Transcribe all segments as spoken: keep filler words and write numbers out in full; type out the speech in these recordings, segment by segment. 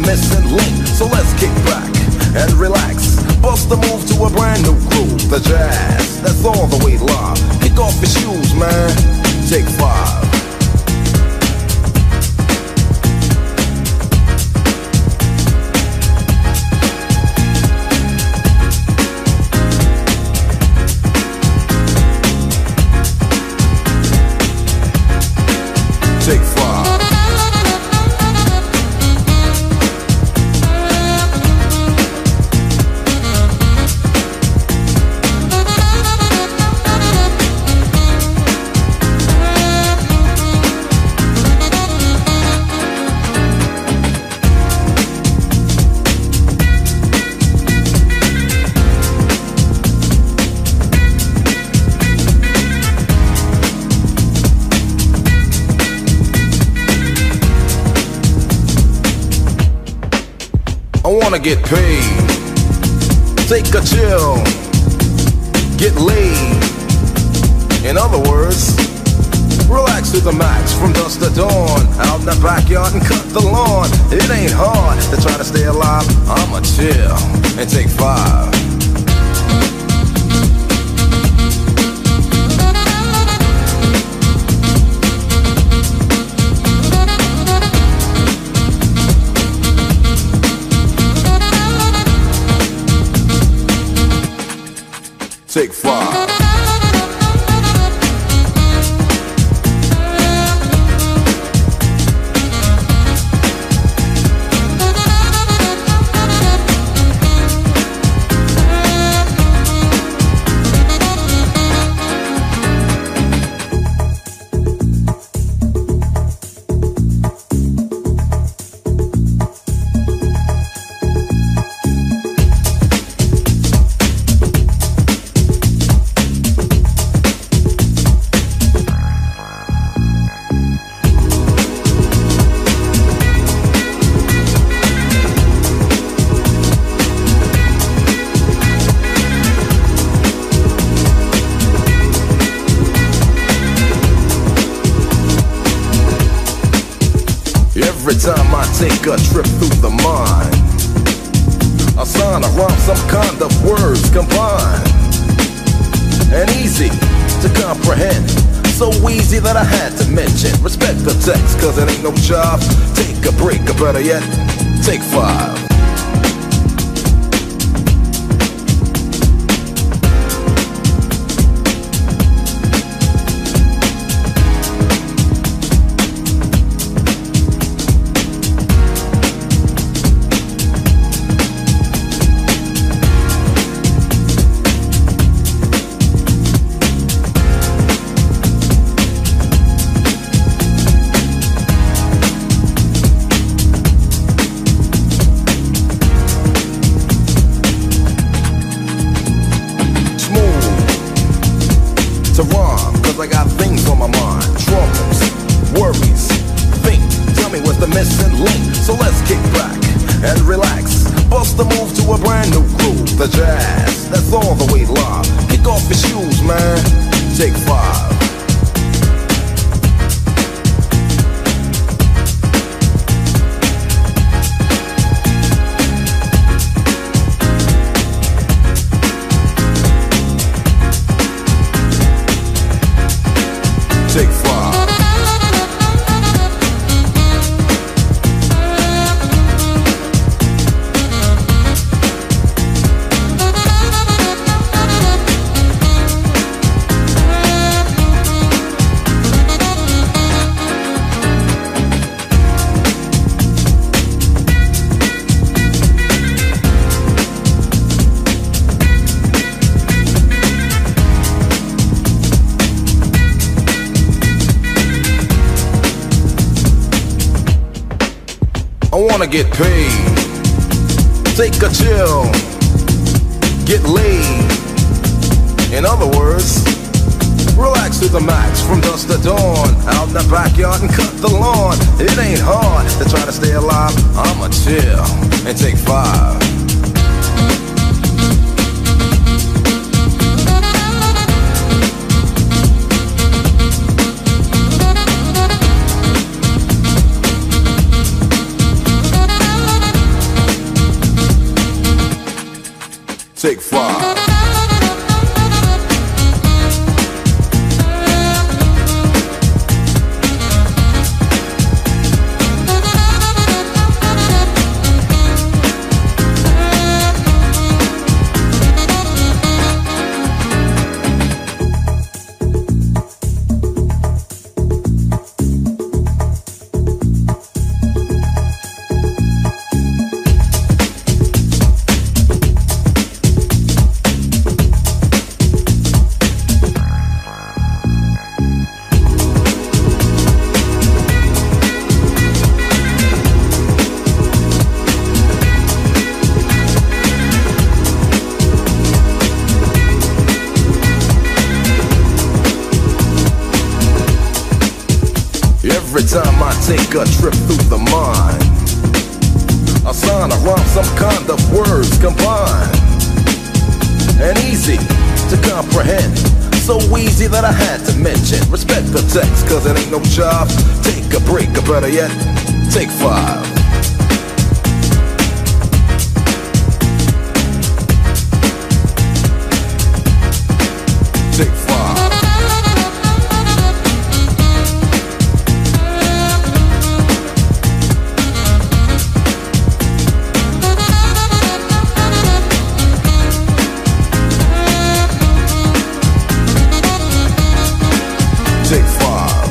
missing link. So let's kick back and relax. Bust the move to a brand new groove. The jazz, that's all the way live. Kick off your shoes, man. Take five. Take five. I wanna get paid, take a chill, get laid. In other words, relax to the max from dusk to dawn. Out in the backyard and cut the lawn. It ain't hard to try to stay alive. I'ma chill and take five. Take five. Every time I take a trip through the mind, I sign a rhyme, some kind of words combined, and easy to comprehend. So easy that I had to mention. Respect the text, cause it ain't no job. Take a break, or better yet, take five. To rhyme, cause I got things on my mind. Troubles, worries, think, tell me what's the missing link. So let's kick back and relax. Bust the move to a brand new groove. The jazz, that's all the way live. Kick off your shoes, man. Take five. Take five. I wanna get paid, take a chill, get laid. In other words, relax to the max from dusk to dawn. Out in the backyard and cut the lawn. It ain't hard to try to stay alive. I'ma chill and take five. Take five. Every time I take a trip through the mind, I sign around some kind of words combined, and easy to comprehend, so easy that I had to mention. Respect the text, cause it ain't no job. Take a break, or better yet, take five. Take five. Take five.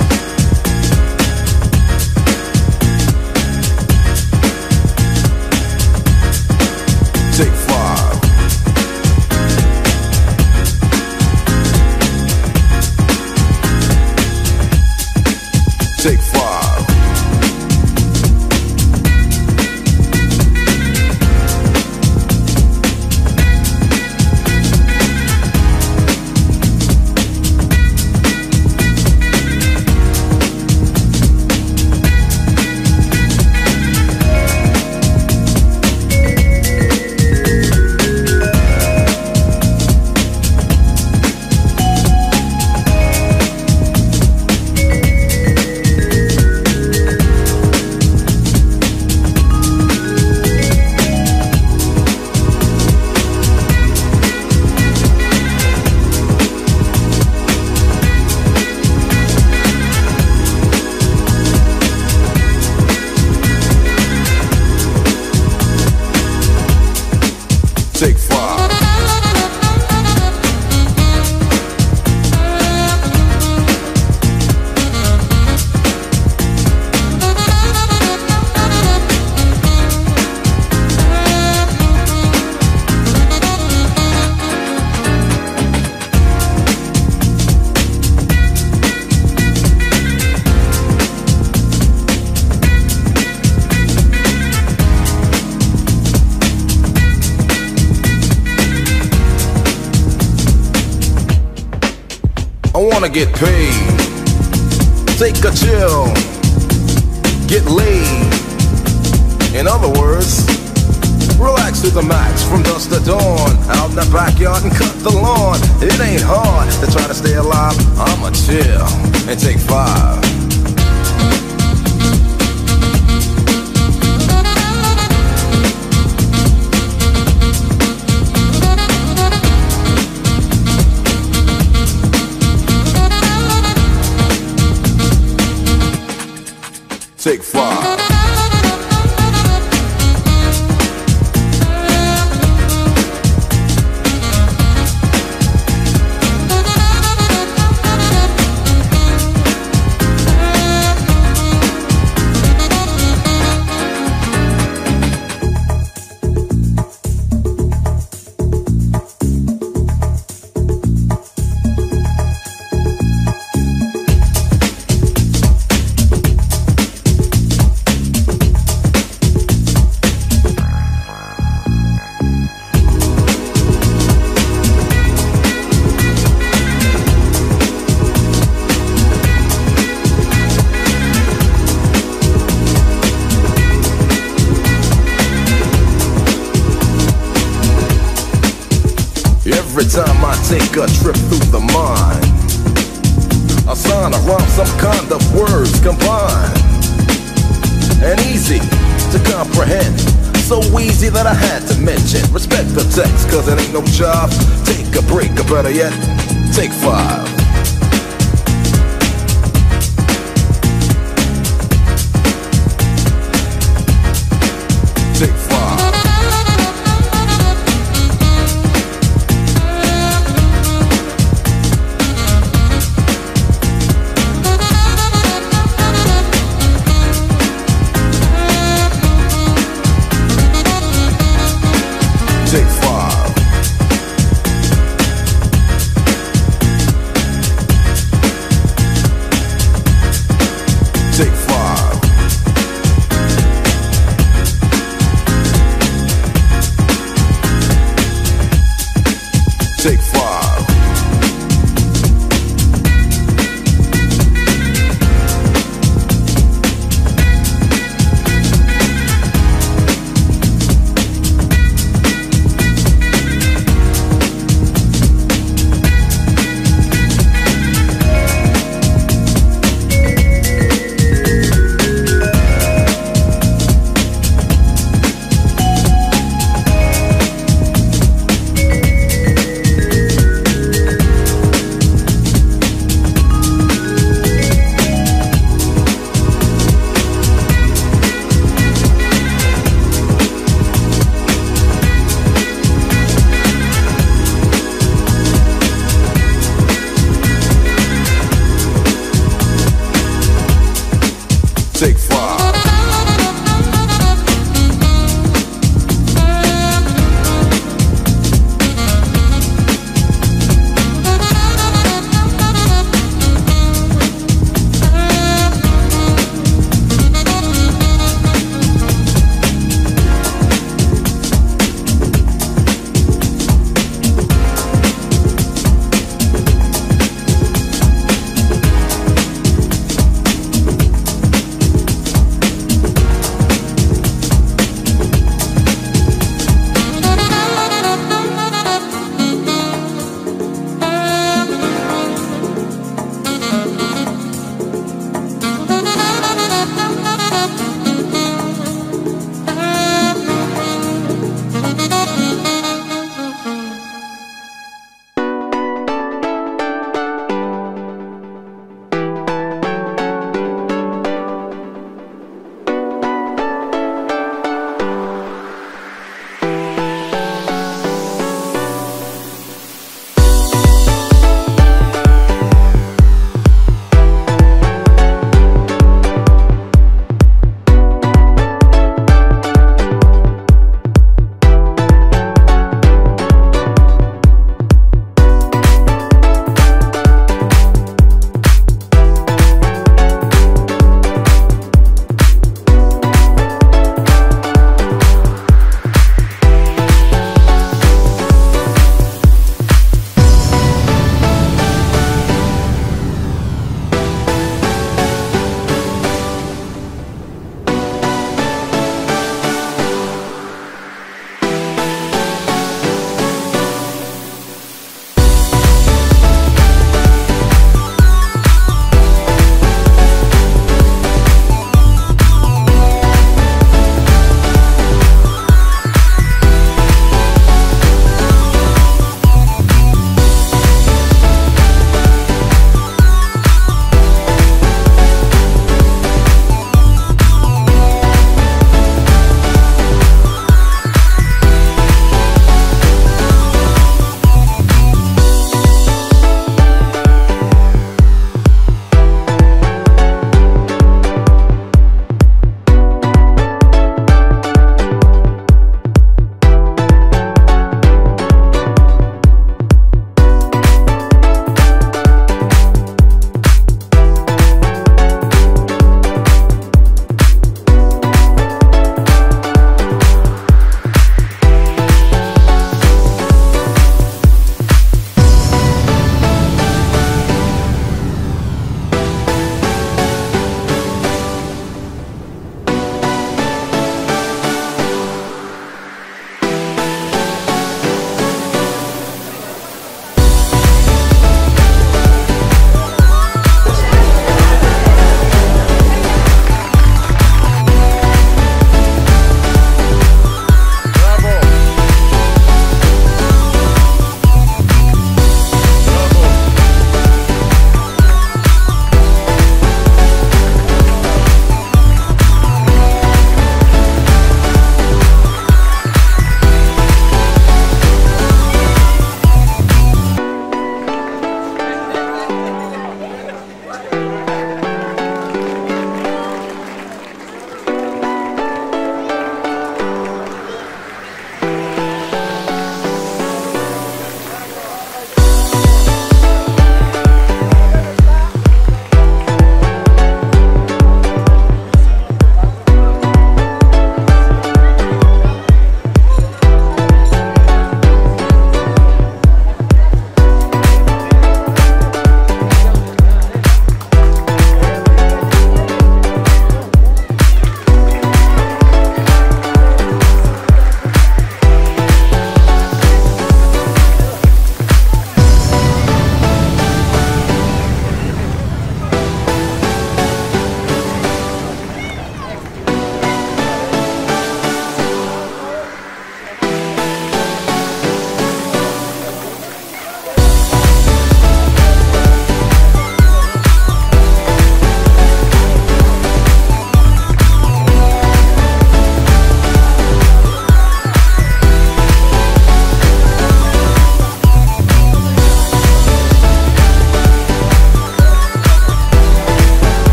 Take five. Take five. Take five. I wanna get paid, take a chill, get laid. In other words, relax to the max from dusk to dawn. Out in the backyard and cut the lawn. It ain't hard to try to stay alive. I'ma chill and take five. Take five. Every time I take a trip through the mind, I sign around some kind of words combined, and easy to comprehend, so easy that I had to mention. Respect the text, cause it ain't no job. Take a break, or better yet, take five.